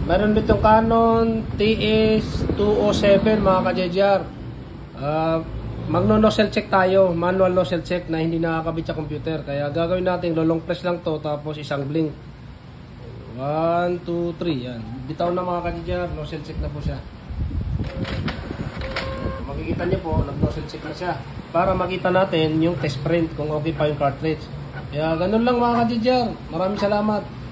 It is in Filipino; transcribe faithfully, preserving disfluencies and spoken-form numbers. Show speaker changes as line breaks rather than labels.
Meron dito yung Canon T S two oh seven mga ka-J J R. Uh, Magno-nozzle check tayo, manual nozzle check na hindi nakakabit sa computer. Kaya gagawin natin, lolong press lang to tapos isang blink. one, two, three, yan. Bitaw na mga ka-J J R, nozzle check na po siya. Makikita niyo po, nag-nozzle check na siya. Para makita natin yung test print kung okay pa yung cartridge. Kaya ganun lang mga ka-J J R. Maraming salamat.